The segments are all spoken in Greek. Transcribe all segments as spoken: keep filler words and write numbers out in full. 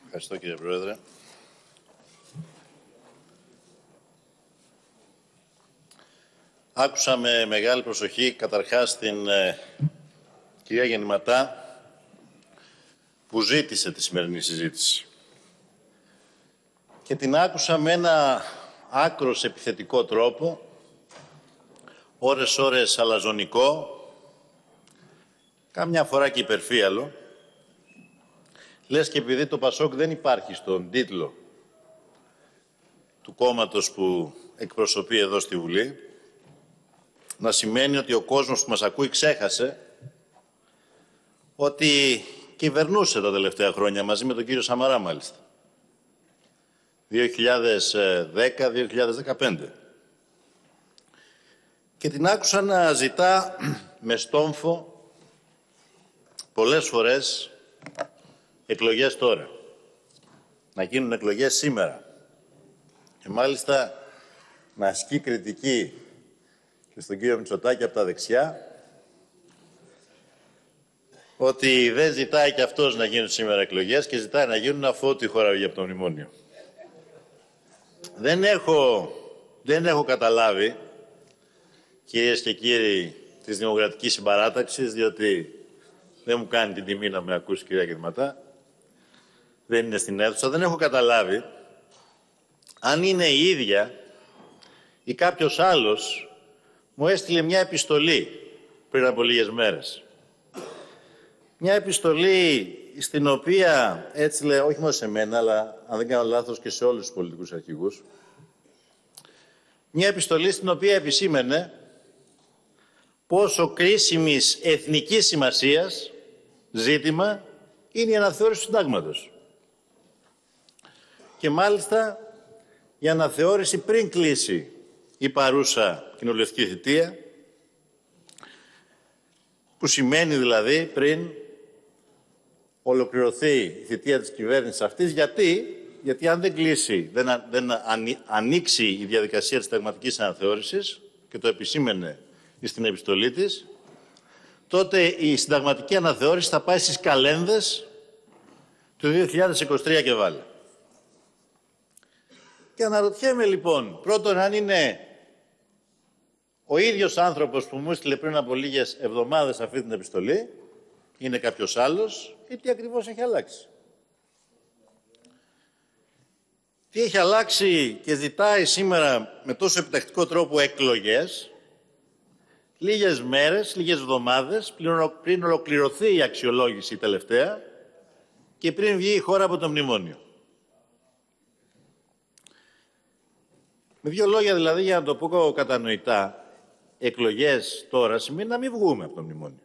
Ευχαριστώ, κύριε Πρόεδρε. Άκουσα με μεγάλη προσοχή, καταρχάς, την ε, κυρία Γεννηματά, που ζήτησε τη σημερινή συζήτηση. Και την άκουσα με ένα άκρος επιθετικό τρόπο, ώρες-ώρες αλαζονικό, κάμια φορά και υπερφύαλο, λες και επειδή το Πασόκ δεν υπάρχει στον τίτλο του κόμματος που εκπροσωπεί εδώ στη Βουλή, να σημαίνει ότι ο κόσμος που μας ακούει ξέχασε ότι κυβερνούσε τα τελευταία χρόνια μαζί με τον κύριο Σαμαρά, μάλιστα. δύο χιλιάδες δέκα με δύο χιλιάδες δεκαπέντε. Και την άκουσα να ζητά με στόμφο πολλές φορές εκλογές τώρα. Να γίνουν εκλογές σήμερα. Και μάλιστα να ασκεί κριτική και στον κύριο Μητσοτάκη από τα δεξιά ότι δεν ζητάει και αυτός να γίνουν σήμερα εκλογές και ζητάει να γίνουν αφού η χώρα βγει από το μνημόνιο. Δεν έχω, δεν έχω καταλάβει, κυρίες και κύριοι της Δημοκρατικής Συμπαράταξης, διότι δεν μου κάνει την τιμή να με ακούσει, κυρία Γεννηματά, δεν είναι στην αίθουσα, δεν έχω καταλάβει αν είναι η ίδια ή κάποιος άλλος μου έστειλε μια επιστολή πριν από λίγες μέρες. Μια επιστολή στην οποία, έτσι λέει, όχι μόνο σε μένα, αλλά αν δεν κάνω λάθος και σε όλους τους πολιτικούς αρχηγούς, μια επιστολή στην οποία επισήμενε πόσο κρίσιμης εθνικής σημασίας ζήτημα είναι η αναθεώρηση του συντάγματος. Και μάλιστα η αναθεώρηση πριν κλείσει η παρούσα κοινοβουλευτική θητεία, που σημαίνει δηλαδή πριν ολοκληρωθεί η θητεία της κυβέρνησης αυτής. Γιατί, γιατί αν δεν κλείσει, δεν, α, δεν ανοί, ανοίξει η διαδικασία της συνταγματικής αναθεώρησης, και το επισήμενε στην επιστολή της, τότε η συνταγματική αναθεώρηση θα πάει στις καλένδες του δύο χιλιάδες είκοσι τρία και βάλε. Και αναρωτιέμαι λοιπόν, πρώτον, αν είναι ο ίδιος άνθρωπος που μου έστειλε πριν από λίγες εβδομάδες αυτή την επιστολή, είναι κάποιος άλλος, ή τι ακριβώς έχει αλλάξει. Τι έχει αλλάξει και ζητάει σήμερα με τόσο επιτακτικό τρόπο εκλογές, λίγες μέρες, λίγες εβδομάδες, πριν ολοκληρωθεί η αξιολόγηση τελευταία και πριν βγει η χώρα από το μνημόνιο. Με δύο λόγια δηλαδή, για να το πω κατανοητά, εκλογές τώρα σημαίνει να μην βγούμε από το μνημόνιο.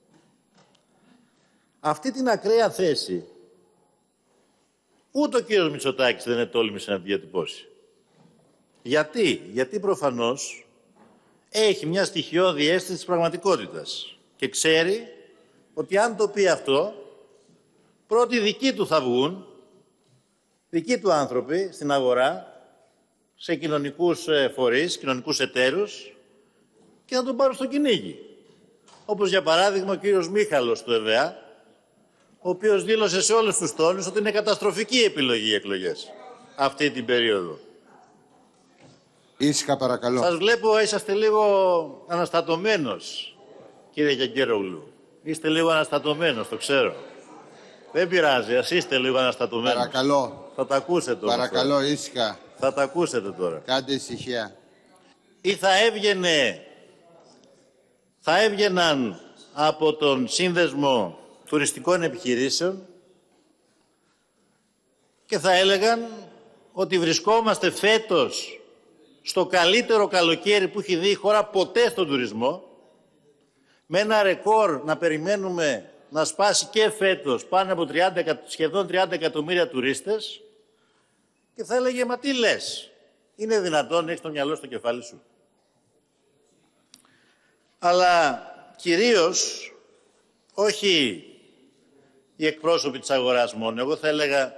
Αυτή την ακραία θέση ούτε ο κύριος Μητσοτάκης δεν είναι τόλμησε να τη διατυπώσει. Γιατί, γιατί προφανώς έχει μια στοιχειώδη αίσθηση της πραγματικότητας και ξέρει ότι αν το πει αυτό, πρώτοι δικοί του θα βγουν, δικοί του άνθρωποι στην αγορά, σε κοινωνικούς φορείς, κοινωνικούς εταίρους, και να τον πάρουν στο κυνήγι. Όπως για παράδειγμα ο κύριος Μίχαλος του ΕΒΕΑ, ο οποίος δήλωσε σε όλους τους τόνους ότι είναι καταστροφική επιλογή οι εκλογές αυτή την περίοδο. Ήσυχα παρακαλώ. Σας βλέπω, είσαστε λίγο αναστατωμένος, κύριε Γεγγέρογλου. Είστε λίγο αναστατωμένος, το ξέρω. Δεν πειράζει, ας είστε λίγο αναστατωμένος. Παρακαλώ. Θα τα ακούσετε όμως. Παρακαλώ, τώρα. Ήσυχα. Θα τα ακούσετε τώρα. Κάντε ησυχία. Ή θα έβγαινε, θα έβγαιναν από τον Σύνδεσμο Τουριστικών Επιχειρήσεων και θα έλεγαν ότι βρισκόμαστε φέτος στο καλύτερο καλοκαίρι που έχει δει η χώρα ποτέ στον τουρισμό, με ένα ρεκόρ να περιμένουμε να σπάσει και φέτος πάνω από τριάντα, σχεδόν τριάντα εκατομμύρια τουρίστες, και θα έλεγε, μα τι λες, είναι δυνατόν, έχεις το μυαλό στο κεφάλι σου? Αλλά κυρίως όχι οι εκπρόσωποι της αγοράς μόνο. Εγώ θα έλεγα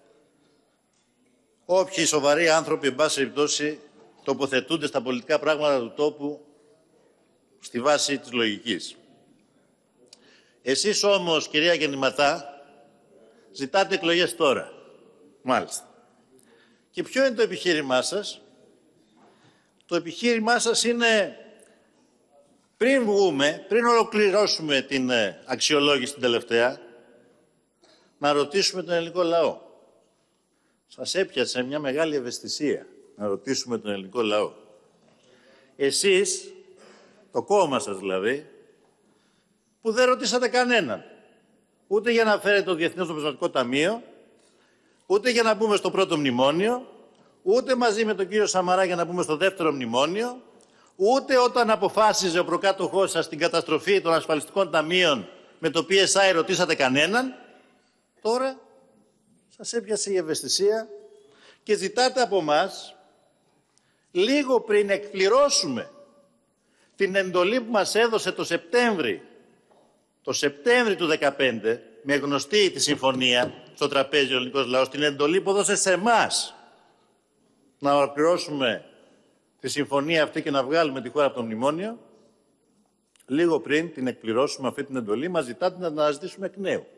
όποιοι σοβαροί άνθρωποι, εν πάση περιπτώσει, τοποθετούνται στα πολιτικά πράγματα του τόπου στη βάση της λογικής. Εσείς όμως, κυρία Γεννηματά, ζητάτε εκλογές τώρα. Μάλιστα. Και ποιο είναι το επιχείρημά σας? Το επιχείρημά σας είναι, πριν βγούμε, πριν ολοκληρώσουμε την αξιολόγηση την τελευταία, να ρωτήσουμε τον ελληνικό λαό. Σας έπιασε μια μεγάλη ευαισθησία να ρωτήσουμε τον ελληνικό λαό. Εσείς, το κόμμα σας δηλαδή, που δεν ρωτήσατε κανέναν. Ούτε για να φέρετε το Διεθνές Νομισματικό Ταμείο, ούτε για να μπούμε στο πρώτο μνημόνιο, ούτε μαζί με τον κύριο Σαμαρά για να μπούμε στο δεύτερο μνημόνιο, ούτε όταν αποφάσιζε ο προκάτοχός σας την καταστροφή των ασφαλιστικών ταμείων με το πι ες άι ρωτήσατε κανέναν. Τώρα σας έπιασε η ευαισθησία και ζητάτε από μας, λίγο πριν εκπληρώσουμε την εντολή που μας έδωσε το Σεπτέμβρη, το Σεπτέμβρη του δεκαπέντε, με γνωστή τη συμφωνία στο τραπέζι ο ελληνικός λαός, την εντολή που έδωσε σε εμάς να ολοκληρώσουμε τη συμφωνία αυτή και να βγάλουμε τη χώρα από το μνημόνιο, λίγο πριν την εκπληρώσουμε αυτή την εντολή, μας ζητάτε να την αναζητήσουμε εκ νέου.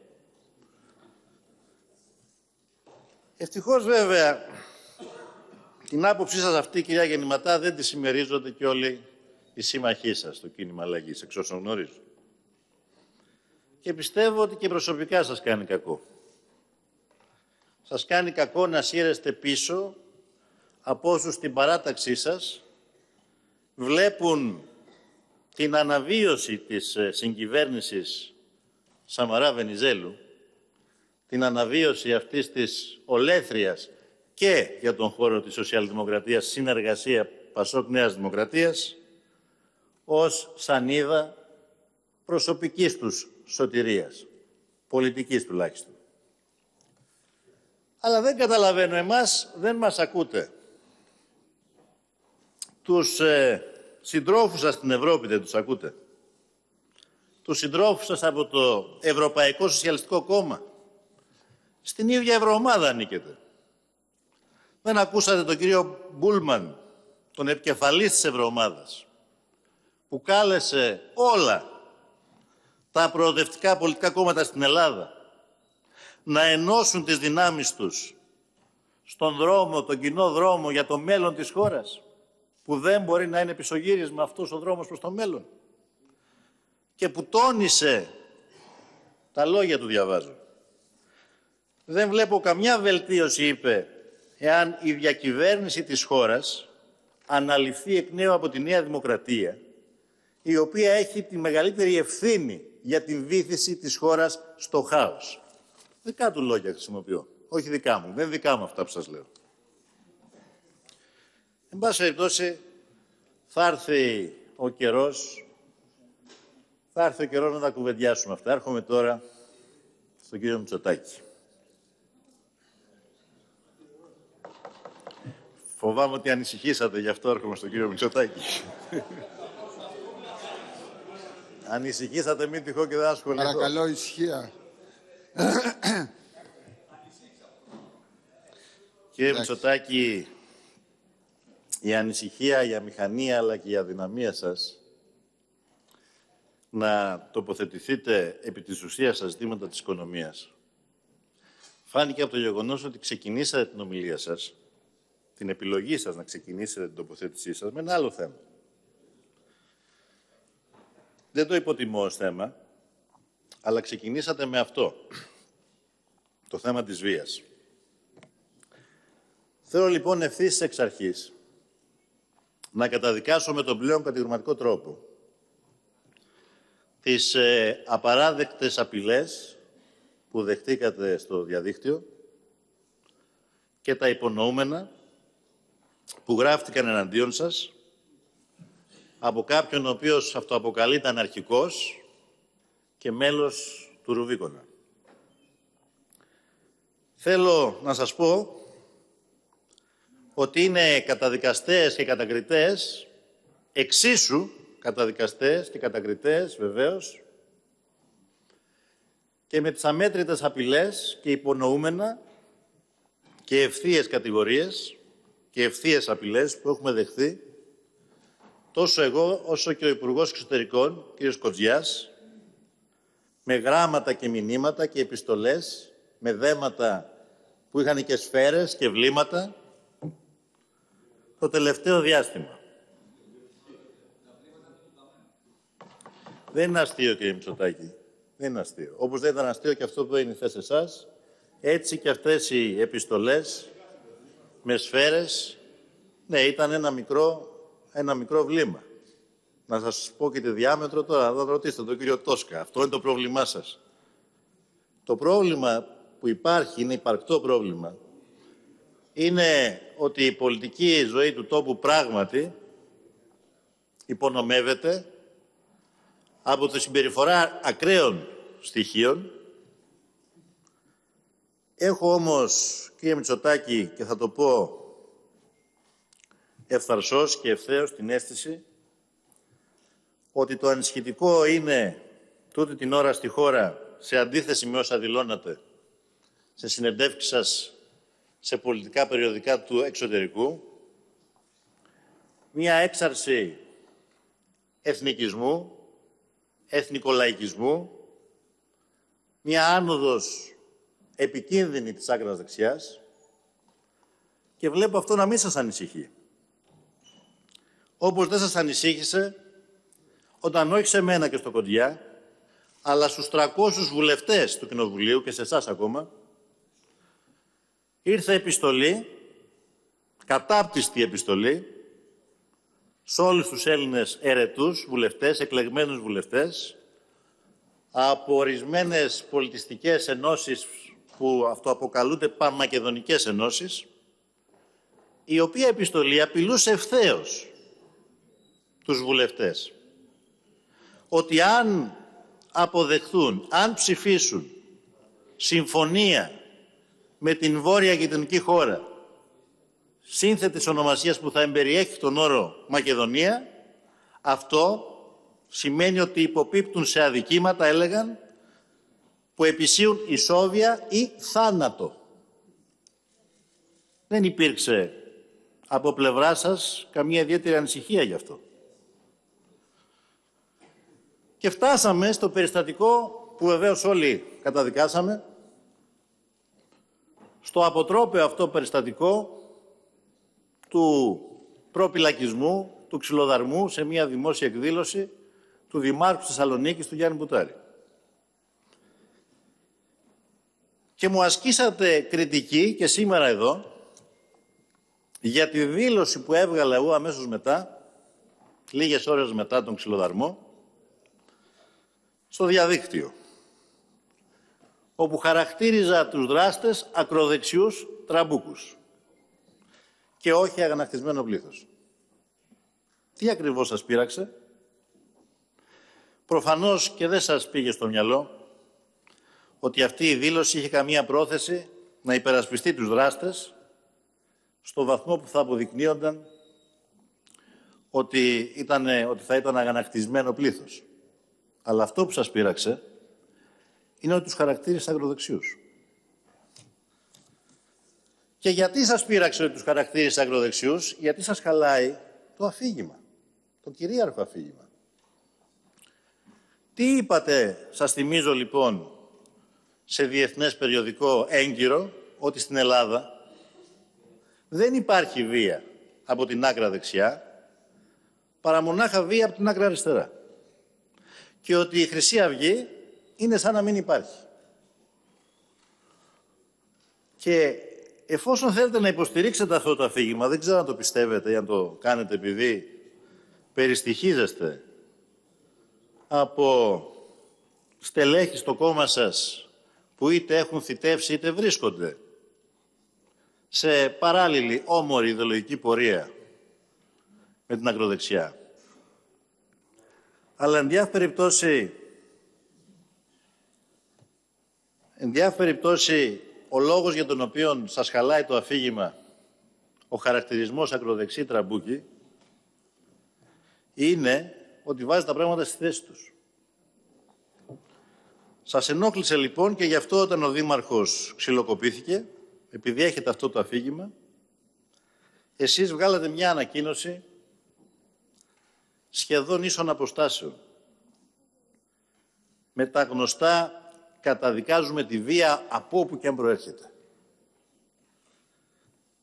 Ευτυχώς βέβαια την άποψή σας αυτή, κυρία Γεννηματά, δεν τη συμμερίζονται και όλοι οι σύμμαχοί σας στο κίνημα αλλαγής, εξ όσων γνωρίζω. Και πιστεύω ότι και προσωπικά σας κάνει κακό. Σας κάνει κακό να σύρεστε πίσω από όσους στην παράταξή σας βλέπουν την αναβίωση της συγκυβέρνησης Σαμαρά-Βενιζέλου, την αναβίωση αυτής της ολέθριας και για τον χώρο της σοσιαλδημοκρατίας συνεργασία Πασόκ Νέας Δημοκρατίας, ως σανίδα προσωπικής τους σωτηρίας, πολιτικής τουλάχιστον. Αλλά δεν καταλαβαίνω, εμάς δεν μας ακούτε. Τους ε, συντρόφους σας στην Ευρώπη δεν τους ακούτε. Τους συντρόφους σας από το Ευρωπαϊκό Σοσιαλιστικό Κόμμα. Στην ίδια ευρωομάδα ανήκετε. Δεν ακούσατε τον κύριο Μπούλμαν, τον επικεφαλής της ευρωομάδας, που κάλεσε όλα τα προοδευτικά πολιτικά κόμματα στην Ελλάδα να ενώσουν τις δυνάμεις τους στον δρόμο, τον κοινό δρόμο για το μέλλον της χώρας, που δεν μπορεί να είναι πισωγύρισμα αυτός ο δρόμος προς το μέλλον, και που τόνισε, τα λόγια του διαβάζω, δεν βλέπω καμιά βελτίωση, είπε, εάν η διακυβέρνηση της χώρας αναλυθεί εκ νέου από τη Νέα Δημοκρατία, η οποία έχει τη μεγαλύτερη ευθύνη για την βύθιση της χώρας στο χάος. Δικά του λόγια χρησιμοποιώ, όχι δικά μου. Δεν είναι δικά μου αυτά που σας λέω. Εν πάση περιπτώσει, θα έρθει ο καιρός, θα έρθει ο καιρός να τα κουβεντιάσουμε αυτά. Έρχομαι τώρα στον κύριο Μητσοτάκη. Φοβάμαι ότι ανησυχήσατε, γι' αυτό έρχομαι στον κύριο Μητσοτάκη. Ανησυχήσατε, μην τυχόν και δεν ασχοληθώ. Παρακαλώ, ησυχία. Κύριε Μητσοτάκη, η ανησυχία, η αμηχανία αλλά και η αδυναμία σας να τοποθετηθείτε επί της ουσίας στα ζητήματα της οικονομίας φάνηκε από το γεγονός ότι ξεκινήσατε την ομιλία σας, την επιλογή σας να ξεκινήσετε την τοποθέτησή σας με ένα άλλο θέμα. Δεν το υποτιμώ ως θέμα, αλλά ξεκινήσατε με αυτό, το θέμα της βίας. Θέλω λοιπόν ευθύς εξ αρχής να καταδικάσω με τον πλέον κατηγορηματικό τρόπο τις ε, απαράδεκτες απειλές που δεχτήκατε στο διαδίκτυο και τα υπονοούμενα που γράφτηκαν εναντίον σας από κάποιον ο οποίος αυτοαποκαλείται αναρχικός και μέλος του Ρουβίκονα. Θέλω να σας πω ότι είναι καταδικαστές και κατακριτές, εξίσου καταδικαστές και κατακριτές βεβαίως, και με τις αμέτρητες απειλές και υπονοούμενα και ευθείες κατηγορίες και ευθείες απειλές που έχουμε δεχθεί τόσο εγώ όσο και ο Υπουργός Εξωτερικών, κ. Κοτζιάς, με γράμματα και μηνύματα και επιστολές, με δέματα που είχαν και σφαίρες και βλήματα το τελευταίο διάστημα. Δεν είναι αστείο, κύριε Μητσοτάκη. Δεν είναι αστείο. Όπως δεν ήταν αστείο και αυτό που είναι χθες εσάς, έτσι και αυτές οι επιστολές με σφαίρες, ναι, ήταν ένα μικρό, ένα μικρό βλήμα. Να σας πω και τη διάμετρο τώρα, θα ρωτήσετε τον κύριο Τόσκα. Αυτό είναι το πρόβλημά σας. Το πρόβλημα που υπάρχει, είναι υπαρκτό πρόβλημα, είναι ότι η πολιτική ζωή του τόπου πράγματι υπονομεύεται από τη συμπεριφορά ακραίων στοιχείων. Έχω όμως, κύριε Μητσοτάκη, και θα το πω ευθαρσώς και ευθέως, την αίσθηση ότι το ανησυχητικό είναι τούτη την ώρα στη χώρα, σε αντίθεση με όσα δηλώνατε σε συνεντεύξεις σας σε πολιτικά περιοδικά του εξωτερικού, μία έξαρση εθνικισμού, εθνικολαϊκισμού, μία άνοδος επικίνδυνη της άκρας δεξιάς, και βλέπω αυτό να μην σας ανησυχεί. Όπως δεν σας ανησύχησε όταν όχι σε μένα και στο Κοντιά, αλλά στους τριακόσιους βουλευτές του Κοινοβουλίου και σε εσάς ακόμα, ήρθε επιστολή, κατάπτυστη επιστολή, σε όλους τους Έλληνες ερετούς βουλευτές, εκλεγμένους βουλευτές, από ορισμένες πολιτιστικές ενώσεις που αυτοαποκαλούνται πανμακεδονικές ενώσεις, η οποία επιστολή απειλούσε ευθέως τους βουλευτές ότι αν αποδεχθούν, αν ψηφίσουν συμφωνία με την βόρεια γειτονική χώρα σύνθετης ονομασίας που θα εμπεριέχει τον όρο Μακεδονία, αυτό σημαίνει ότι υποπίπτουν σε αδικήματα, έλεγαν, που επισύουν ισόβια ή θάνατο. Δεν υπήρξε από πλευρά σας καμία ιδιαίτερη ανησυχία γι' αυτό. Και φτάσαμε στο περιστατικό που βεβαίως όλοι καταδικάσαμε, στο αποτρόπαιο αυτό περιστατικό του προπυλακισμού, του ξυλοδαρμού σε μια δημόσια εκδήλωση του Δημάρχου της Θεσσαλονίκης, του Γιάννη Μπουτάρη. Και μου ασκήσατε κριτική και σήμερα εδώ για τη δήλωση που έβγαλα εγώ αμέσως μετά, λίγες ώρες μετά τον ξυλοδαρμό, στο διαδίκτυο, όπου χαρακτήριζα τους δράστες ακροδεξιούς τραμπούκους και όχι αγανακτισμένο πλήθος. Τι ακριβώς σας πείραξε? Προφανώς και δεν σας πήγε στο μυαλό ότι αυτή η δήλωση είχε καμία πρόθεση να υπερασπιστεί τους δράστες στο βαθμό που θα αποδεικνύονταν ότι, ήτανε, ότι θα ήταν αγανακτισμένο πλήθος. Αλλά αυτό που σας πείραξε είναι ότι τους χαρακτήρισε αγροδεξιούς. Και γιατί σας πείραξε ότι τους χαρακτήρισε αγροδεξιούς? Γιατί σας χαλάει το αφήγημα, το κυρίαρχο αφήγημα. Τι είπατε, σας θυμίζω λοιπόν, σε διεθνές περιοδικό έγκυρο, ότι στην Ελλάδα δεν υπάρχει βία από την άκρα δεξιά, παρά μονάχα βία από την άκρα αριστερά. Και ότι η Χρυσή Αυγή είναι σαν να μην υπάρχει. Και εφόσον θέλετε να υποστηρίξετε αυτό το αφήγημα, δεν ξέρω αν το πιστεύετε ή αν το κάνετε επειδή περιστοιχίζεστε από στελέχη στο κόμμα σας που είτε έχουν θητεύσει είτε βρίσκονται σε παράλληλη όμορη ιδεολογική πορεία με την ακροδεξιά. Αλλά εν διάφορη περιπτώσει, εν διάφορη περιπτώσει, ο λόγος για τον οποίο σας χαλάει το αφήγημα, ο χαρακτηρισμός ακροδεξί τραμπούκι, είναι ότι βάζει τα πράγματα στη θέση τους. Σας ενόχλησε λοιπόν και γι' αυτό όταν ο Δήμαρχος ξυλοκοπήθηκε, επειδή έχετε αυτό το αφήγημα, εσείς βγάλατε μια ανακοίνωση σχεδόν ίσων αποστάσεων. Με τα γνωστά καταδικάζουμε τη βία από όπου και αν προέρχεται.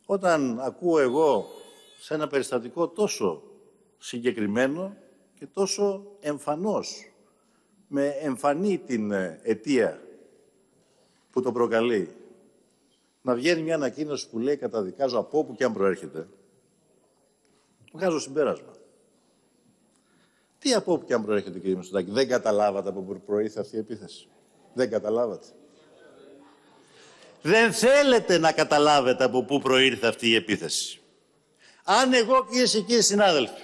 όταν ακούω εγώ σε ένα περιστατικό τόσο συγκεκριμένο και τόσο εμφανώς, με εμφανή την αιτία που το προκαλεί, να βγαίνει μια ανακοίνωση που λέει καταδικάζω από όπου και αν προέρχεται, βγάζω συμπέρασμα. Τι από όπου και αν προέρχεται, κύριε Μητσοτάκη, δεν καταλάβατε από πού προήλθε αυτή η επίθεση? Δεν καταλάβατε? Δεν θέλετε να καταλάβετε από πού προήλθε αυτή η επίθεση. Αν εγώ, κυρίες και κύριοι συνάδελφοι,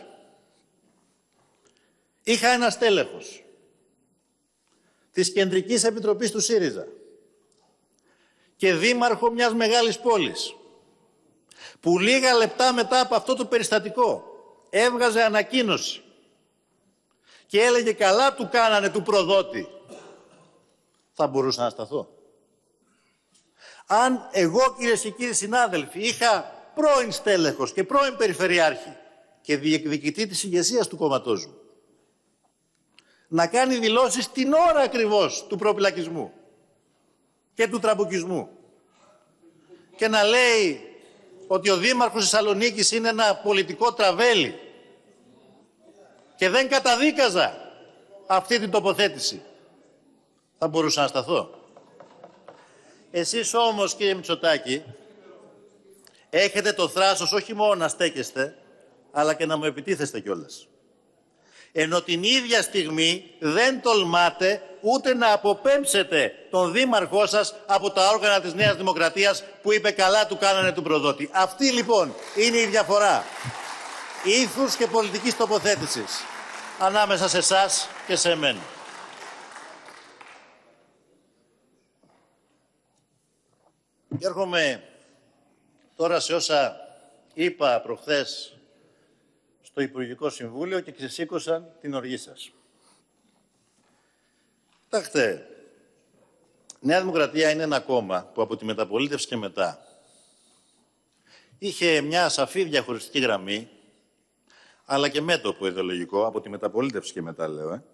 είχα ένα στέλεχος της Κεντρικής Επιτροπής του ΣΥΡΙΖΑ και δήμαρχο μιας μεγάλης πόλης, που λίγα λεπτά μετά από αυτό το περιστατικό έβγαζε ανακοίνωση και έλεγε καλά του κάνανε του προδότη, θα μπορούσα να σταθώ? Αν εγώ, κυρίες και κύριοι συνάδελφοι, είχα πρώην στέλεχος και πρώην περιφερειάρχη και διεκδικητή της ηγεσίας του κόμματός μου να κάνει δηλώσεις την ώρα ακριβώς του προπυλακισμού και του τραμπουκισμού και να λέει ότι ο Δήμαρχος Θεσσαλονίκης είναι ένα πολιτικό τραβέλι και δεν καταδίκαζα αυτή την τοποθέτηση, θα μπορούσα να σταθώ? Εσείς όμως, κύριε Μητσοτάκη, έχετε το θράσος όχι μόνο να στέκεστε, αλλά και να μου επιτίθεστε κιόλας. Ενώ την ίδια στιγμή δεν τολμάτε ούτε να αποπέμψετε τον δήμαρχό σας από τα όργανα της Νέας Δημοκρατίας που είπε καλά του κάνανε του προδότη. Αυτή λοιπόν είναι η διαφορά ήθους και πολιτικής τοποθέτησης ανάμεσα σε εσάς και σε εμένα. Και έρχομαι τώρα σε όσα είπα προχθές στο Υπουργικό Συμβούλιο και ξεσήκωσαν την οργή σας. Κοιτάξτε, η Νέα Δημοκρατία είναι ένα κόμμα που από τη μεταπολίτευση και μετά είχε μια σαφή διαχωριστική γραμμή, αλλά και μέτωπο ιδεολογικό, από τη μεταπολίτευση και μετά λέω, ε,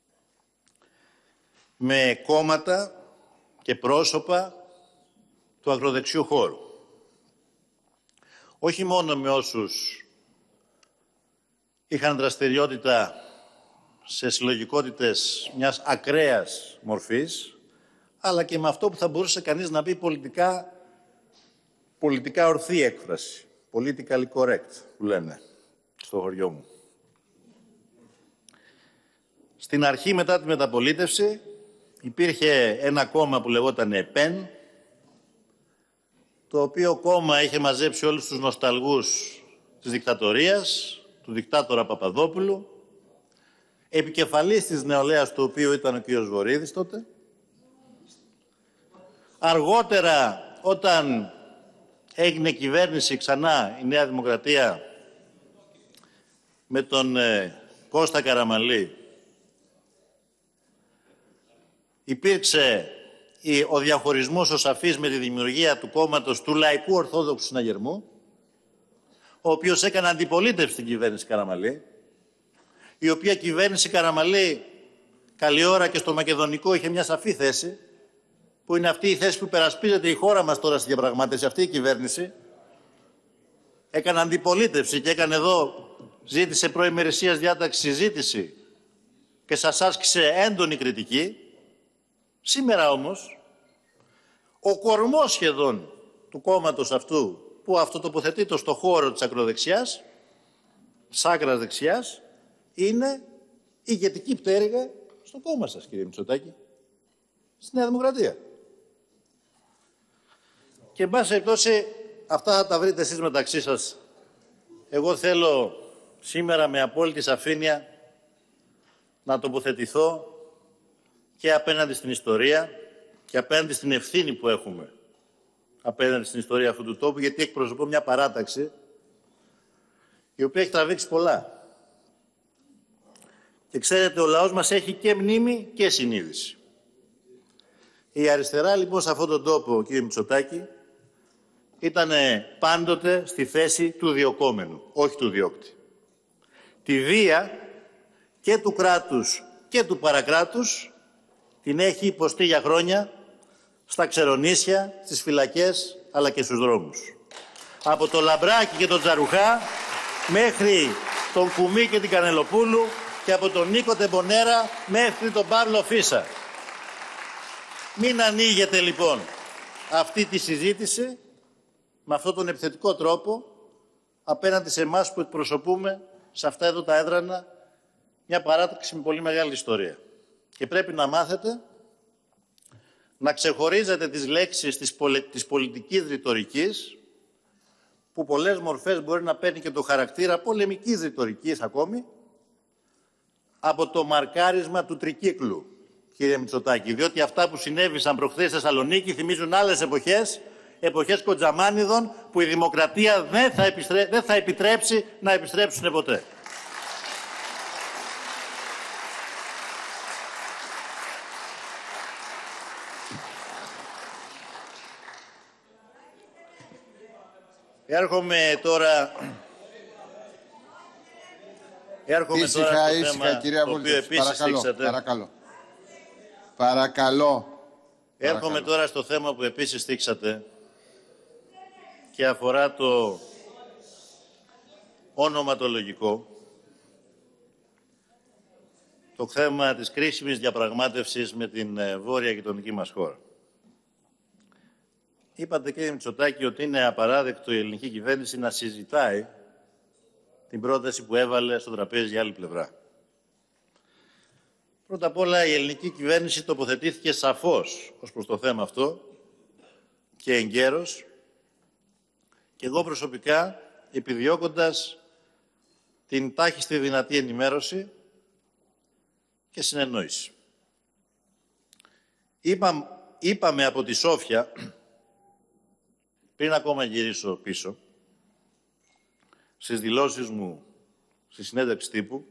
με κόμματα και πρόσωπα του ακροδεξιού χώρου. Όχι μόνο με όσους είχαν δραστηριότητα σε συλλογικότητες μιας ακραίας μορφής, αλλά και με αυτό που θα μπορούσε κανείς να πει πολιτικά, πολιτικά ορθή έκφραση. Politically correct, που λένε στο χωριό μου. Στην αρχή, μετά τη μεταπολίτευση, υπήρχε ένα κόμμα που λεγόταν ΕΠΕΝ, το οποίο κόμμα είχε μαζέψει όλους τους νοσταλγούς της δικτατορίας, του δικτάτορα Παπαδόπουλου, επικεφαλής της νεολαίας του οποίου ήταν ο κ. Βορίδης τότε. Αργότερα, όταν έγινε κυβέρνηση ξανά η Νέα Δημοκρατία με τον ε, Κώστα Καραμανλή, υπήρξε η, ο διαχωρισμός ο σαφής με τη δημιουργία του κόμματος του Λαϊκού Ορθόδοξου Συναγερμού, ο οποίος έκανε αντιπολίτευση στην κυβέρνηση Καραμανλή, η οποία κυβέρνηση Καραμανλή καλή ώρα και στο μακεδονικό είχε μια σαφή θέση, που είναι αυτή η θέση που υπερασπίζεται η χώρα μας τώρα στη διαπραγμάτευση. Αυτή η κυβέρνηση έκανε αντιπολίτευση και έκανε εδώ, ζήτησε προημερησίας διάταξη συζήτηση και σας άσκησε έντονη κριτική. Σήμερα όμως, ο κορμός σχεδόν του κόμματος αυτού, που αυτοτοποθετείται στο χώρο της ακροδεξιάς, της άκρας δεξιάς, είναι ηγετική πτέρυγα στο κόμμα σας, κύριε Μητσοτάκη, στη Νέα Δημοκρατία. Και εν πάση περιπτώσει, αυτά θα τα βρείτε εσείς μεταξύ σας. Εγώ θέλω σήμερα με απόλυτη σαφήνεια να τοποθετηθώ και απέναντι στην ιστορία και απέναντι στην ευθύνη που έχουμε απέναντι στην ιστορία αυτού του τόπου, γιατί εκπροσωπώ μια παράταξη η οποία έχει τραβήξει πολλά. Και ξέρετε, ο λαός μας έχει και μνήμη και συνείδηση. Η αριστερά λοιπόν σε αυτόν τον τόπο, κύριε Μητσοτάκη, ήταν πάντοτε στη θέση του διωκόμενου, όχι του διώκτη. Τη βία και του κράτους και του παρακράτους την έχει υποστεί για χρόνια στα ξερονήσια, στις φυλακές, αλλά και στους δρόμους. Από το Λαμπράκι και τον Τζαρουχά μέχρι τον Κουμί και την Κανελοπούλου και από τον Νίκο Τεμπονέρα μέχρι τον Παύλο Φίσα. Μην ανοίγετε λοιπόν αυτή τη συζήτηση με αυτόν τον επιθετικό τρόπο απέναντι σε εμάς που εκπροσωπούμε σε αυτά εδώ τα έδρανα μια παράταξη με πολύ μεγάλη ιστορία. Και πρέπει να μάθετε να ξεχωρίζετε τις λέξεις της, πολι... της πολιτικής ρητορικής, που πολλές μορφές μπορεί να παίρνει και το χαρακτήρα πολεμικής ρητορικής ακόμη, από το μαρκάρισμα του τρικύκλου, κύριε Μητσοτάκη. Διότι αυτά που συνέβησαν προχθές στη Θεσσαλονίκη θυμίζουν άλλες εποχές, εποχές κοντζαμάνιδων, που η δημοκρατία δεν θα, επιστρέ... δεν θα επιτρέψει να επιστρέψουν ποτέ. Έρχομαι τώρα, Έρχομαι ήσυχα, τώρα στο ήσυχα, θέμα κυρία το οποίο Βούλτες, επίσης παρακαλώ, θίξατε. παρακαλώ. Παρακαλώ. Έρχομαι παρακαλώ. τώρα στο θέμα που επίσης θίξατε και αφορά το ονοματολογικό, το θέμα της κρίσιμης διαπραγμάτευσης με την βόρεια γειτονική μας χώρα. Είπατε, κύριε Μητσοτάκη, ότι είναι απαράδεκτο η ελληνική κυβέρνηση να συζητάει την πρόταση που έβαλε στο τραπέζι η άλλη πλευρά. Πρώτα απ' όλα, η ελληνική κυβέρνηση τοποθετήθηκε σαφώς ως προς το θέμα αυτό και εγκαίρως, και εγώ προσωπικά επιδιώκοντας την τάχιστη δυνατή ενημέρωση και συνεννόηση. Είπα, είπαμε από τη Σόφια, πριν ακόμα γυρίσω πίσω, στις δηλώσεις μου στη συνέντευξη τύπου,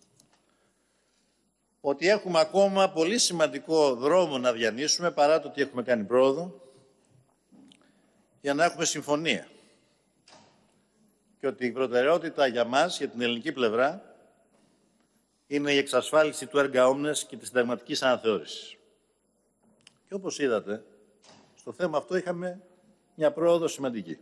ότι έχουμε ακόμα πολύ σημαντικό δρόμο να διανύσουμε, παρά το ότι έχουμε κάνει πρόοδο, για να έχουμε συμφωνία. Και ότι η προτεραιότητα για μας, για την ελληνική πλευρά, είναι η εξασφάλιση του έργα όμνες και της συνταγματικής αναθεώρησης. Και όπως είδατε, στο θέμα αυτό είχαμε μια πρόοδο σημαντική.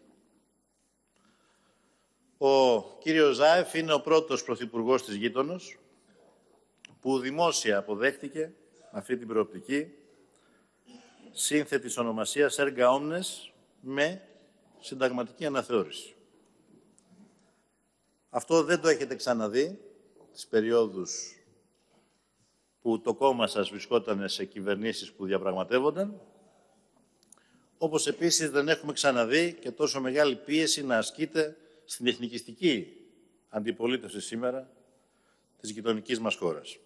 Ο κύριος Ζάεφ είναι ο πρώτος πρωθυπουργός της γείτονος που δημόσια αποδέχτηκε αυτή την προοπτική σύνθετης ονομασίας έργα όμνες με συνταγματική αναθεώρηση. Αυτό δεν το έχετε ξαναδεί τις περιόδους που το κόμμα σας βρισκόταν σε κυβερνήσεις που διαπραγματεύονταν, όπως επίσης δεν έχουμε ξαναδεί και τόσο μεγάλη πίεση να ασκείται στην εθνικιστική αντιπολίτευση σήμερα της γειτονικής μας χώρας.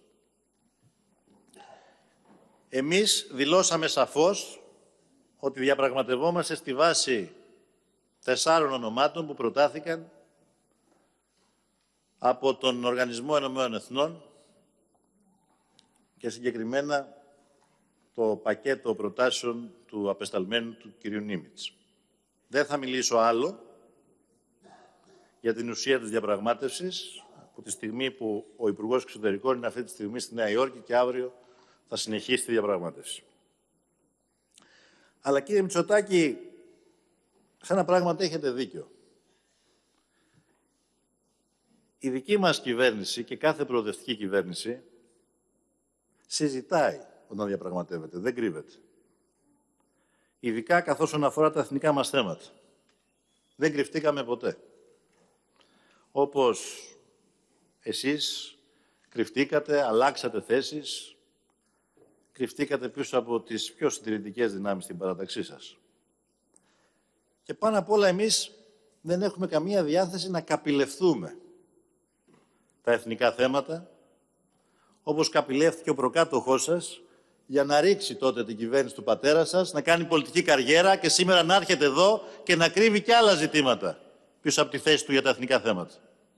Εμείς δηλώσαμε σαφώς ότι διαπραγματευόμαστε στη βάση τεσσάρων ονομάτων που προτάθηκαν από τον Οργανισμό Ενωμένων Εθνών και συγκεκριμένα το πακέτο προτάσεων του απεσταλμένου του κ. Νίμιτς. Δεν θα μιλήσω άλλο για την ουσία της διαπραγμάτευσης, από τη στιγμή που ο Υπουργός Εξωτερικών είναι αυτή τη στιγμή στη Νέα Υόρκη και αύριο θα συνεχίσει τη διαπραγμάτευση. Αλλά κύριε Μητσοτάκη, σε ένα πράγμα έχετε δίκιο. Η δική μας κυβέρνηση και κάθε προοδευτική κυβέρνηση συζητάει όταν διαπραγματεύεται, δεν κρύβεται. Ειδικά καθώς αφορά τα εθνικά μας θέματα. Δεν κρυφτήκαμε ποτέ. Όπως εσείς κρυφτήκατε, αλλάξατε θέσεις, κρυφτήκατε πίσω από τις πιο συντηρητικές δυνάμεις στην παράταξή σας. Και πάνω απ' όλα εμείς δεν έχουμε καμία διάθεση να καπηλευθούμε τα εθνικά θέματα, όπως καπηλεύτηκε ο προκάτοχός σας για να ρίξει τότε την κυβέρνηση του πατέρα σας, να κάνει πολιτική καριέρα και σήμερα να έρχεται εδώ και να κρύβει και άλλα ζητήματα πίσω από τη θέση του για τα εθνικά θέματα.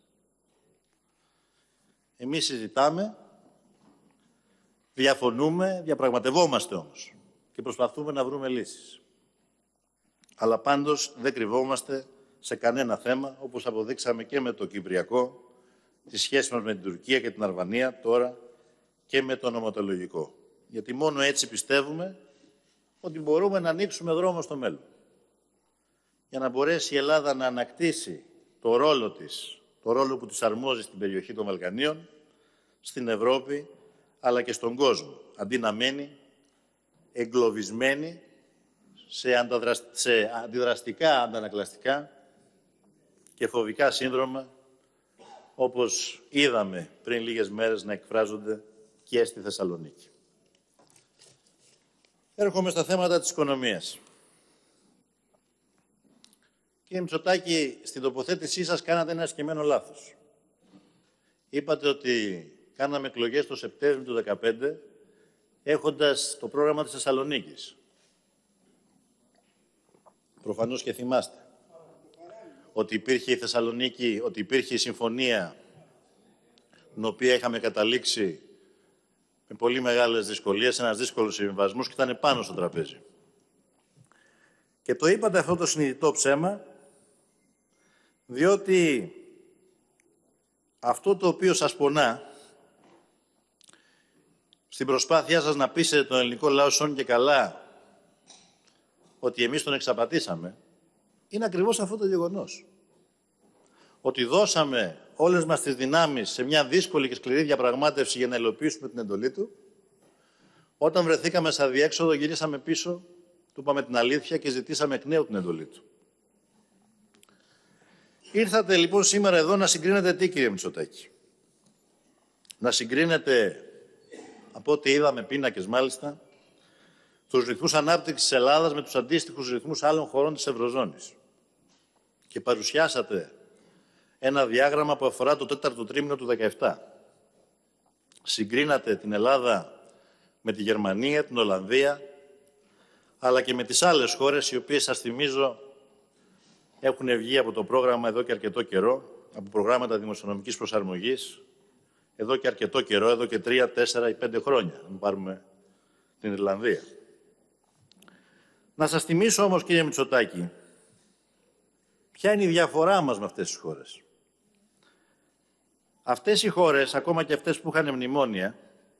Εμείς συζητάμε, διαφωνούμε, διαπραγματευόμαστε όμως και προσπαθούμε να βρούμε λύσεις. Αλλά πάντως δεν κρυβόμαστε σε κανένα θέμα, όπως αποδείξαμε και με το Κυπριακό, τη σχέση μας με την Τουρκία και την Αλβανία, τώρα και με το ονοματολογικό. Γιατί μόνο έτσι πιστεύουμε ότι μπορούμε να ανοίξουμε δρόμο στο μέλλον. για να μπορέσει η Ελλάδα να ανακτήσει το ρόλο της, το ρόλο που της αρμόζει στην περιοχή των Βαλκανίων, στην Ευρώπη, αλλά και στον κόσμο, αντί να μένει εγκλωβισμένη σε, ανταδρασ... σε αντιδραστικά, αντανακλαστικά και φοβικά σύνδρομα, όπως είδαμε πριν λίγες μέρες να εκφράζονται και στη Θεσσαλονίκη. Έρχομαι στα θέματα της οικονομίας. Κύριε Μητσοτάκη, στην τοποθέτησή σας κάνατε ένα σκεμμένο λάθος. Είπατε ότι κάναμε εκλογές το Σεπτέμβριο του δύο χιλιάδες δεκαπέντε έχοντας το πρόγραμμα της Θεσσαλονίκης. Προφανώς και θυμάστε ότι υπήρχε η Θεσσαλονίκη, ότι υπήρχε η συμφωνία την οποία είχαμε καταλήξει με πολύ μεγάλες δυσκολίες, ένας δύσκολος συμβιβασμός και ήταν πάνω στο τραπέζι. Και το είπατε αυτό το συνειδητό ψέμα, διότι αυτό το οποίο σας πονά στην προσπάθειά σας να πείσετε τον ελληνικό λαό σώνει και καλά ότι εμείς τον εξαπατήσαμε, είναι ακριβώς αυτό το γεγονός. Ότι δώσαμε όλες μας τις δυνάμεις σε μια δύσκολη και σκληρή διαπραγμάτευση για να υλοποιήσουμε την εντολή του. Όταν βρεθήκαμε σε αδιέξοδο, γυρίσαμε πίσω, του είπαμε την αλήθεια και ζητήσαμε εκ νέου την εντολή του. Ήρθατε λοιπόν σήμερα εδώ να συγκρίνετε τι, κύριε Μητσοτάκη? Να συγκρίνετε, από ό,τι είδαμε πίνακες μάλιστα, τους ρυθμούς ανάπτυξης της Ελλάδας με τους αντίστοιχους ρυθμούς άλλων χωρών της Ευρωζώνης. Και παρουσιάσατε ένα διάγραμμα που αφορά το τέταρτο τρίμηνο του δύο χιλιάδες δεκαεπτά. Συγκρίνατε την Ελλάδα με τη Γερμανία, την Ολλανδία, αλλά και με τις άλλες χώρες, οι οποίες, σας θυμίζω, έχουν βγει από το πρόγραμμα εδώ και αρκετό καιρό, από προγράμματα δημοσιονομικής προσαρμογής, εδώ και αρκετό καιρό, εδώ και τρία, τέσσερα ή πέντε χρόνια, αν πάρουμε την Ιρλανδία. Να σας θυμίσω όμως, κύριε Μητσοτάκη, ποια είναι η διαφορά μας με αυτές τις χώρες. Αυτές οι χώρες, ακόμα και αυτές που είχαν μνημόνια,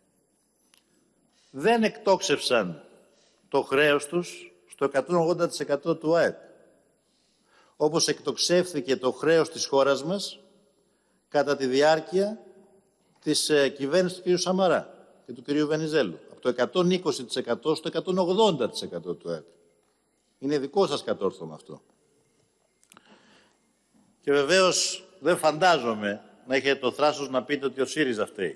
δεν εκτόξευσαν το χρέος τους στο εκατόν ογδόντα τοις εκατό του ΑΕΠ. Όπως εκτοξεύθηκε το χρέος της χώρας μας κατά τη διάρκεια της ε, κυβέρνησης του κ. Σαμαρά και του κ. Βενιζέλου. Από το εκατόν είκοσι τοις εκατό στο εκατόν ογδόντα τοις εκατό του ΑΕΠ. Είναι δικό σας κατόρθωμα αυτό. Και βεβαίως δεν φαντάζομαι να έχετε το θράσος να πείτε ότι ο ΣΥΡΙΖΑ φταίει.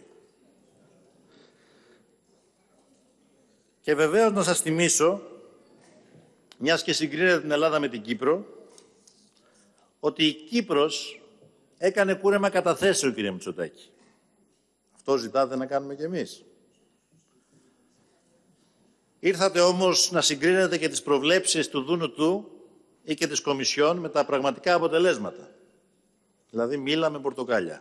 Και βεβαίως να σας θυμίσω, μιας και συγκρίνετε την Ελλάδα με την Κύπρο, ότι η Κύπρος έκανε κούρεμα καταθέσεων, κύριε Μητσοτάκη. Αυτό ζητάτε να κάνουμε κι εμείς. Ήρθατε όμως να συγκρίνετε και τις προβλέψεις του Δούνου του ή και της Κομισιόν με τα πραγματικά αποτελέσματα. Δηλαδή μήλα με πορτοκάλια.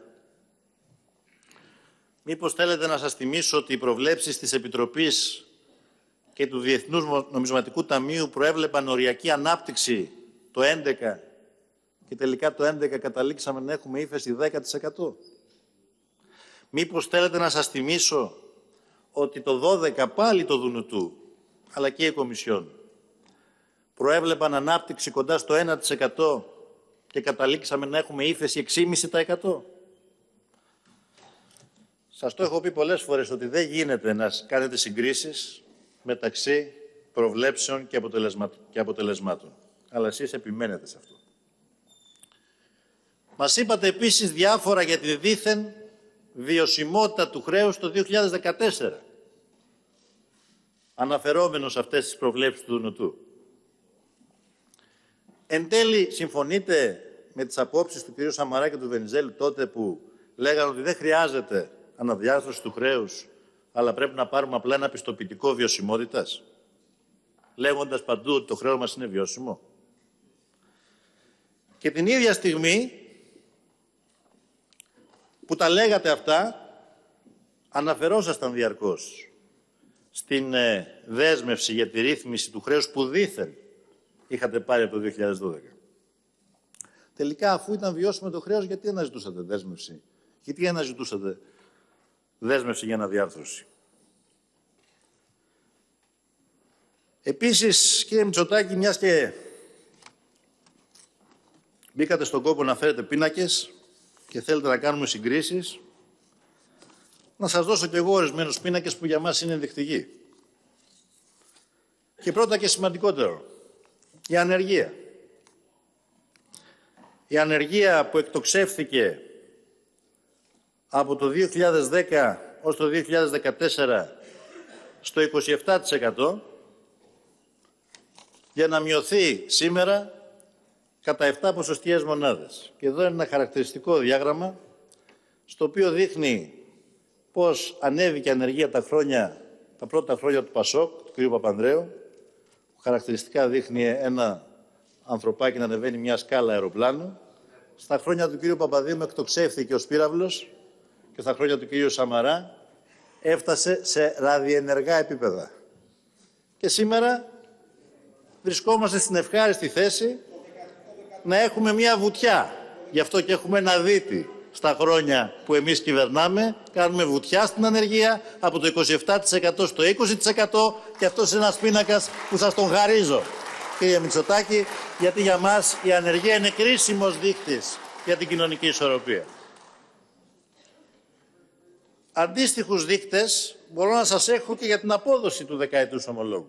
Μήπως θέλετε να σας θυμίσω ότι οι προβλέψεις της Επιτροπής και του Διεθνούς Νομισματικού Ταμείου προέβλεπαν οριακή ανάπτυξη το έντεκα και τελικά το έντεκα καταλήξαμε να έχουμε ύφεση δέκα τοις εκατό. Μήπως θέλετε να σας θυμίσω ότι το δώδεκα πάλι το Δουνουτού, αλλά και η Κομισιόν, προέβλεπαν ανάπτυξη κοντά στο ένα τοις εκατό και καταλήξαμε να έχουμε ύφεση έξι κόμμα πέντε τοις εκατό. Σας το έχω πει πολλές φορές ότι δεν γίνεται να κάνετε συγκρίσεις μεταξύ προβλέψεων και, αποτελεσμα... και αποτελεσμάτων. Αλλά εσείς επιμένετε σε αυτό. Μας είπατε επίσης διάφορα για τη δίθεν βιωσιμότητα του χρέους το δύο χιλιάδες δεκατέσσερα. Αναφερόμενος σε αυτές τις προβλέψεις του Δουνουτού. Εν τέλει, συμφωνείτε με τις απόψεις του κ. Σαμαρά και του Βενιζέλου τότε που λέγανε ότι δεν χρειάζεται αναδιάρθρωση του χρέους, αλλά πρέπει να πάρουμε απλά ένα πιστοποιητικό βιωσιμότητας, λέγοντας παντού ότι το χρέος μας είναι βιώσιμο. Και την ίδια στιγμή που τα λέγατε αυτά, αναφερόσασταν διαρκώς στην ε, δέσμευση για τη ρύθμιση του χρέους που δήθεν είχατε πάρει από το δύο χιλιάδες δώδεκα. Τελικά, αφού ήταν βιώσιμο το χρέος, γιατί αναζητούσατε δέσμευση? Γιατί αναζητούσατε δέσμευση για αναδιάρθρωση? Επίσης, κύριε Μητσοτάκη, μιας και μπήκατε στον κόπο να φέρετε πίνακες και θέλετε να κάνουμε συγκρίσεις. Να σας δώσω κι εγώ ορισμένους πίνακες που για μας είναι ενδεικτικοί. Και πρώτα και σημαντικότερο, η ανεργία. Η ανεργία που εκτοξεύθηκε από το δύο χιλιάδες δέκα ως το δύο χιλιάδες δεκατέσσερα στο είκοσι επτά τοις εκατό για να μειωθεί σήμερα κατά επτά ποσοστιαίες μονάδες. Και εδώ είναι ένα χαρακτηριστικό διάγραμμα στο οποίο δείχνει πώς ανέβηκε η ανεργία τα, χρόνια, τα πρώτα χρόνια του Πασόκ, του κ. Παπανδρέου, που χαρακτηριστικά δείχνει ένα ανθρωπάκι να ανεβαίνει μια σκάλα αεροπλάνου. Στα χρόνια του κ. Παπαδήμου εκτοξεύθηκε ο Σπύραυλος και στα χρόνια του κ. Σαμαρά έφτασε σε ραδιενεργά επίπεδα. Και σήμερα βρισκόμαστε στην ευχάριστη θέση να έχουμε μια βουτιά. Γι' αυτό και έχουμε ένα δίτη στα χρόνια που εμείς κυβερνάμε. Κάνουμε βουτιά στην ανεργία από το είκοσι επτά τοις εκατό στο είκοσι τοις εκατό και αυτός είναι ένας πίνακας που σας τον χαρίζω, κύριε Μητσοτάκη, γιατί για μας η ανεργία είναι κρίσιμος δείκτης για την κοινωνική ισορροπία. Αντίστοιχους δείκτες μπορώ να σας έχω και για την απόδοση του δεκαετούς ομολόγου.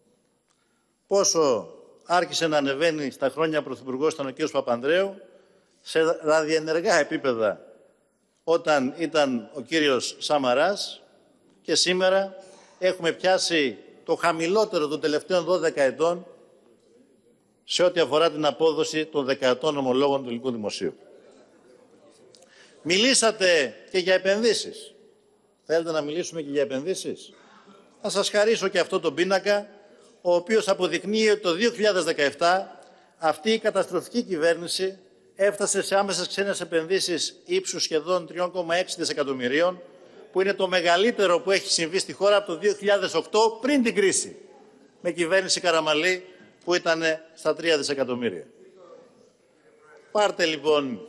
Πόσο άρχισε να ανεβαίνει στα χρόνια πρωθυπουργός ήταν ο κ. Παπανδρέου, σε ραδιενεργά επίπεδα όταν ήταν ο κύριος Σαμαράς και σήμερα έχουμε πιάσει το χαμηλότερο των τελευταίων δώδεκα ετών σε ό,τι αφορά την απόδοση των δεκαετών ομολόγων του ελληνικού δημοσίου. Μιλήσατε και για επενδύσεις. Θέλετε να μιλήσουμε και για επενδύσεις? Θα σας χαρίσω και αυτό το πίνακα, ο οποίος αποδεικνύει ότι το δύο χιλιάδες δεκαεπτά αυτή η καταστροφική κυβέρνηση έφτασε σε άμεσες ξένες επενδύσεις ύψους σχεδόν τρία κόμμα έξι δισεκατομμυρίων, που είναι το μεγαλύτερο που έχει συμβεί στη χώρα από το δύο χιλιάδες οκτώ πριν την κρίση, με κυβέρνηση Καραμανλή που ήταν στα τρία δισεκατομμύρια. Πάρτε λοιπόν...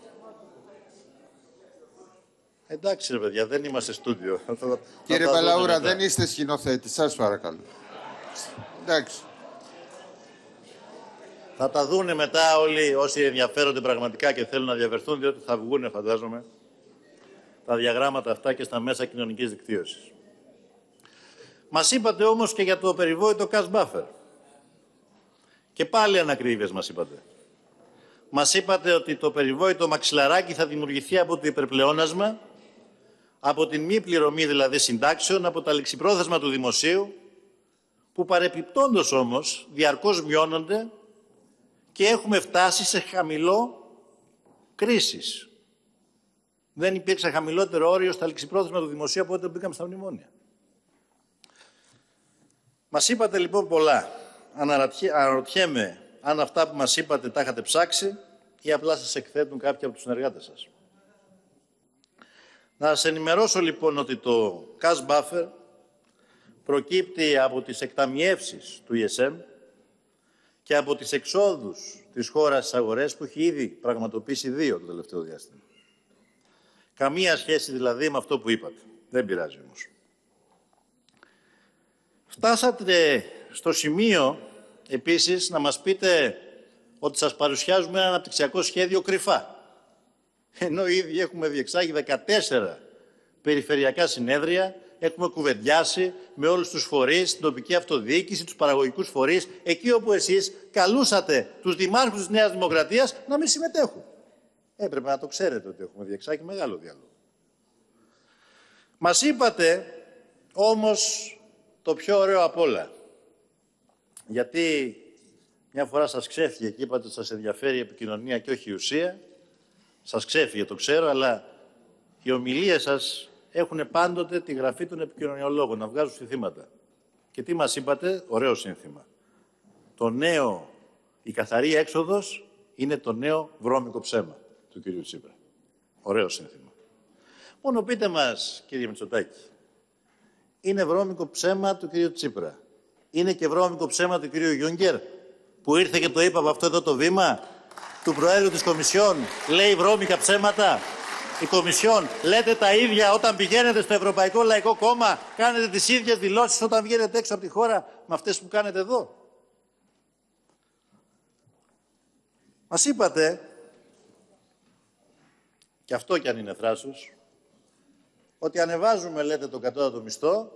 Εντάξει ρε παιδιά, δεν είμαστε στούντιο. Κύριε Μπαλαούρα, δεν είστε σκηνοθέτης, σας παρακαλώ. Εντάξει. Θα τα δούνε μετά όλοι όσοι ενδιαφέρονται πραγματικά και θέλουν να διαβερθούν, διότι θα βγούνε, φαντάζομαι, τα διαγράμματα αυτά και στα μέσα κοινωνικής δικτύωσης. Μας είπατε όμως και για το περιβόητο cash buffer. Και πάλι ανακρίβειες μας είπατε. Μας είπατε ότι το περιβόητο μαξιλαράκι θα δημιουργηθεί από το υπερπλεόνασμα, από την μη πληρωμή δηλαδή συντάξεων, από τα ληξιπρόθεσμα του δημοσίου, που παρεπιπτόντως όμως διαρκώς μειώνονται και έχουμε φτάσει σε χαμηλό κρίσης. Δεν υπήρξε χαμηλότερο όριο στα ληξιπρόθεσμα του δημοσίου από όταν μπήκαμε στα μνημόνια. Μας είπατε λοιπόν πολλά. Αναρωτιέμαι αν αυτά που μας είπατε τα είχατε ψάξει ή απλά σας εκθέτουν κάποιοι από τους συνεργάτες σας. Να σας ενημερώσω λοιπόν ότι το cash buffer προκύπτει από τις εκταμιεύσεις του ι ες εμ και από τις εξόδους της χώρας στις αγορές που έχει ήδη πραγματοποιήσει δύο το τελευταίο διάστημα. Καμία σχέση δηλαδή με αυτό που είπατε. Δεν πειράζει όμως. Φτάσατε στο σημείο επίσης να μας πείτε ότι σας παρουσιάζουμε ένα αναπτυξιακό σχέδιο κρυφά. Ενώ ήδη έχουμε διεξάγει δεκατέσσερα περιφερειακά συνέδρια, έχουμε κουβεντιάσει με όλους τους φορείς, την τοπική αυτοδιοίκηση, τους παραγωγικούς φορείς, εκεί όπου εσείς καλούσατε τους δημάρχους της Νέας Δημοκρατίας να μην συμμετέχουν. Έπρεπε να το ξέρετε ότι έχουμε διεξάγει μεγάλο διάλογο. Μας είπατε όμως το πιο ωραίο απ' όλα. Γιατί μια φορά σας ξέφυγε και είπατε ότι σας ενδιαφέρει η επικοινωνία και όχι η ουσία. Σας ξέφυγε, το ξέρω, αλλά οι ομιλίες σας έχουν πάντοτε τη γραφή των επικοινωνιολόγων, να βγάζουν συνθήματα. Και τι μας είπατε? Ωραίο σύνθημα. Το νέο, η καθαρή έξοδος είναι το νέο βρώμικο ψέμα του κυρίου Τσίπρα. Ωραίο σύνθημα. Μόνο πείτε μας, κύριε Μητσοτάκη, είναι βρώμικο ψέμα του κυρίου Τσίπρα? Είναι και βρώμικο ψέμα του κυρίου Γιούγκερ, που ήρθε και το είπε από αυτό εδώ το βήμα του Προέδρου της Κομισιόν, λέει βρώμικα ψέματα? Η Κομισιόν, λέτε τα ίδια όταν πηγαίνετε στο Ευρωπαϊκό Λαϊκό Κόμμα, κάνετε τις ίδιες δηλώσεις όταν βγαίνετε έξω από τη χώρα με αυτές που κάνετε εδώ? Μας είπατε και αυτό κι αν είναι θράσος, ότι ανεβάζουμε, λέτε, τον κατώτατο μισθό,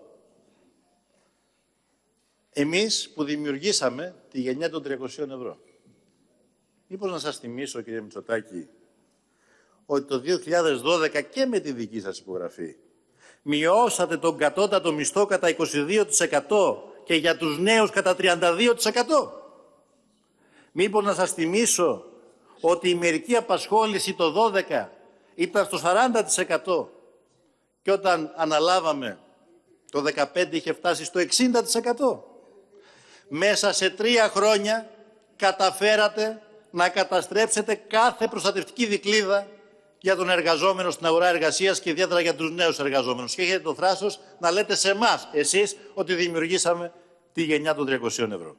εμείς που δημιουργήσαμε τη γενιά των τριακοσίων ευρώ. Μήπως να σας θυμίσω, κύριε Μητσοτάκη, ότι το δύο χιλιάδες δώδεκα και με τη δική σας υπογραφή μειώσατε τον κατώτατο μισθό κατά είκοσι δύο τοις εκατό και για τους νέους κατά τριάντα δύο τοις εκατό. Μήπως να σας θυμίσω ότι η μερική απασχόληση το δώδεκα ήταν στο σαράντα τοις εκατό και όταν αναλάβαμε το δεκαπέντε είχε φτάσει στο εξήντα τοις εκατό. Μέσα σε τρία χρόνια καταφέρατε να καταστρέψετε κάθε προστατευτική δικλίδα για τον εργαζόμενο στην αγορά εργασίας και ιδιαίτερα για τους νέους εργαζόμενους. Και έχετε το θράσος να λέτε σε εμάς, εσείς, ότι δημιουργήσαμε τη γενιά των τριακοσίων ευρώ.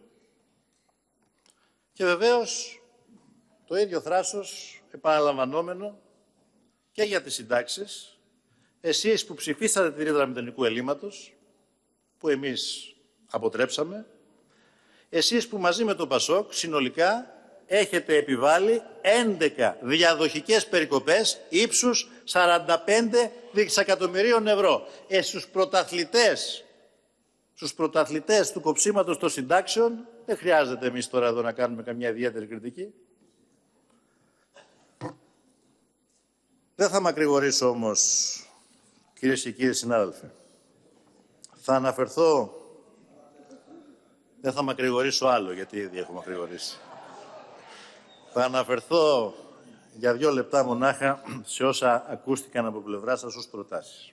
Και βεβαίως το ίδιο θράσος επαναλαμβανόμενο και για τις συντάξεις, εσείς που ψηφίσατε τη ρήτρα μηδενικού ελλείμματος, που εμείς αποτρέψαμε, εσείς που μαζί με τον Πασόκ συνολικά έχετε επιβάλει έντεκα διαδοχικές περικοπές ύψους σαράντα πέντε δισεκατομμυρίων ευρώ. Ε, στους πρωταθλητές, στους πρωταθλητές του κοψίματος των συντάξεων, δεν χρειάζεται εμείς τώρα εδώ να κάνουμε καμιά ιδιαίτερη κριτική. Δεν θα μακρηγορήσω όμως, κυρίες και κύριοι συνάδελφοι. Θα αναφερθώ, δεν θα μακρηγορήσω άλλο, γιατί ήδη έχω μακρηγορήσει. Θα αναφερθώ για δύο λεπτά μονάχα σε όσα ακούστηκαν από πλευρά σας ως προτάσεις.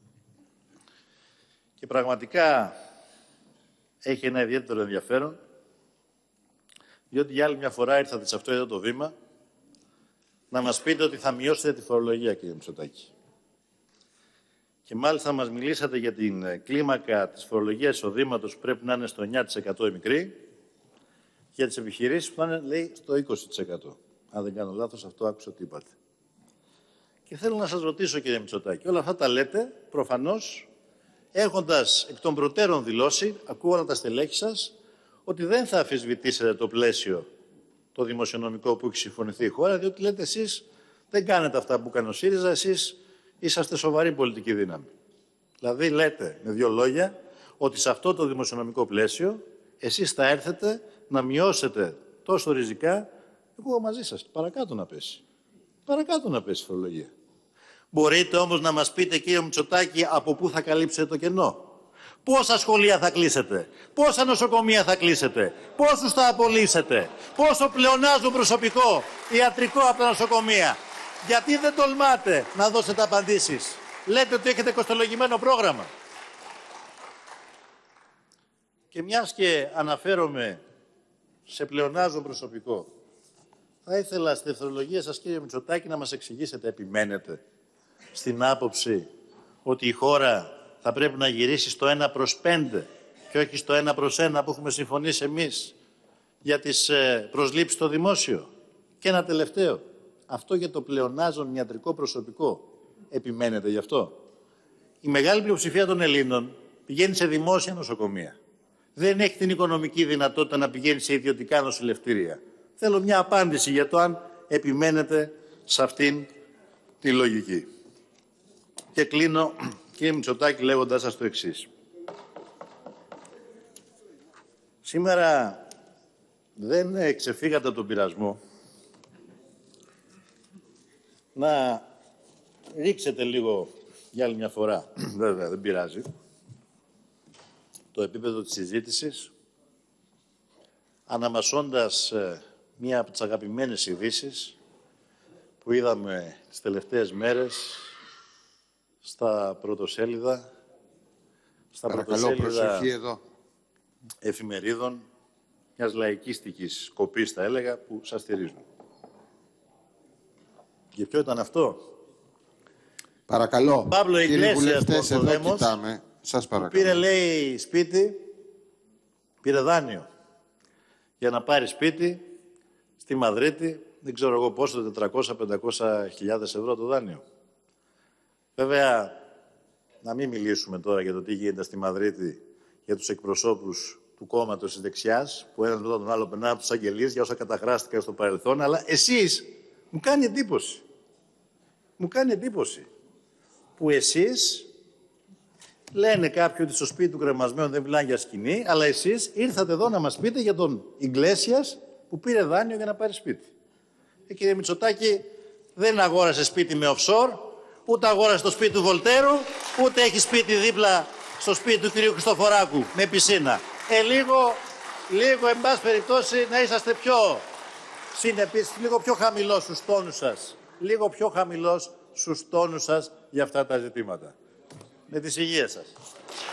Και πραγματικά έχει ένα ιδιαίτερο ενδιαφέρον, διότι για άλλη μια φορά ήρθατε σε αυτό εδώ το βήμα να μας πείτε ότι θα μειώσετε τη φορολογία, κύριε Μητσοτάκη. Και μάλιστα μας μιλήσατε για την κλίμακα της φορολογίας εισοδήματος που πρέπει να είναι στο εννιά τοις εκατό η μικρή, για τις επιχειρήσεις που θα είναι, λέει, στο είκοσι τοις εκατό. Αν δεν κάνω λάθος, αυτό άκουσα τι είπατε. Και θέλω να σας ρωτήσω, κύριε Μητσοτάκη, όλα αυτά τα λέτε, προφανώς, έχοντας εκ των προτέρων δηλώσει, ακούω τα στελέχη σας, ότι δεν θα αμφισβητήσετε το πλαίσιο το δημοσιονομικό που έχει συμφωνηθεί η χώρα, διότι λέτε εσείς δεν κάνετε αυτά που κάνει ο ΣΥΡΙΖΑ, εσείς είσαστε σοβαρή πολιτική δύναμη. Δηλαδή λέτε, με δύο λόγια, ότι σε αυτό το δημοσιονομικό πλαίσιο εσείς θα έρθετε να μειώσετε τόσο ριζικά, εγώ μαζί σας, παρακάτω να πέσει. Παρακάτω να πέσει η φορολογία. Μπορείτε όμως να μας πείτε, κύριε Μητσοτάκη, από πού θα καλύψετε το κενό. Πόσα σχολεία θα κλείσετε, πόσα νοσοκομεία θα κλείσετε, πόσους θα απολύσετε, πόσο πλεονάζουν προσωπικό ιατρικό από τα νοσοκομεία. Γιατί δεν τολμάτε να δώσετε απαντήσεις. Λέτε ότι έχετε κοστολογημένο πρόγραμμα. Και μιας και αναφέρομαι σε πλεονάζον προσωπικό, θα ήθελα στη δευτερολογία σας, κύριε Μητσοτάκη, να μας εξηγήσετε, επιμένετε στην άποψη ότι η χώρα θα πρέπει να γυρίσει στο ένα προς πέντε και όχι στο ένα προς ένα που έχουμε συμφωνήσει εμείς για τις προσλήψεις στο δημόσιο. Και ένα τελευταίο, αυτό για το πλεονάζον ιατρικό προσωπικό. Επιμένετε γι' αυτό. Η μεγάλη πλειοψηφία των Ελλήνων πηγαίνει σε δημόσια νοσοκομεία. Δεν έχει την οικονομική δυνατότητα να πηγαίνει σε ιδιωτικά νοσηλευτήρια. Θέλω μια απάντηση για το αν επιμένετε σε αυτήν τη λογική. Και κλείνω, κύριε Μητσοτάκη, λέγοντας σας το εξής. Σήμερα δεν ξεφύγατε τον πειρασμό να ρίξετε λίγο για άλλη μια φορά, βέβαια δεν πειράζει, το επίπεδο της συζήτησης, αναμασώντας ε, μία από τις αγαπημένες ειδήσεις που είδαμε τις τελευταίες μέρες στα πρωτοσέλιδα, στα Παρακαλώ, πρωτοσέλιδα προσοχή εδώ. εφημερίδων μιας λαϊκίστικης κοπής, θα έλεγα, που σας στηρίζουν. Και ποιο ήταν αυτό? Παρακαλώ, Παύλο κύριοι Ιγκλέσιας, βουλευτές, εδώ Ορθοδέμος, κοιτάμε. Σας παρακαλώ. Πήρε, λέει, σπίτι, πήρε δάνειο για να πάρει σπίτι στη Μαδρίτη, δεν ξέρω εγώ πόσο, τετρακόσιες με πεντακόσιες χιλιάδες ευρώ το δάνειο. Βέβαια, να μην μιλήσουμε τώρα για το τι γίνεται στη Μαδρίτη για τους εκπροσώπους του κόμματος της δεξιάς, που ένας μετά τον άλλο περνά από τους αγγελίες για όσα καταχράστηκαν στο παρελθόν, αλλά εσείς μου κάνει εντύπωση. μου κάνει εντύπωση που εσείς, λένε κάποιοι ότι στο σπίτι του κρεμασμένου δεν μιλάνε για σκηνή, αλλά εσείς ήρθατε εδώ να μας πείτε για τον Ιγκλέσιας που πήρε δάνειο για να πάρει σπίτι. Ε, κύριε Μητσοτάκη, δεν αγόρασε σπίτι με offshore, ούτε αγόρασε το σπίτι του Βολτέρου, ούτε έχει σπίτι δίπλα στο σπίτι του κυρίου Χριστοφοράκου με πισίνα. Ε, λίγο, λίγο, εν πάση περιπτώσει, να είσαστε πιο συνεπείς, λίγο πιο χαμηλός στους τόνους σας. Λίγο πιο χαμηλός στους τόνους σας για αυτά τα ζητήματα. Με τις υγείες σας.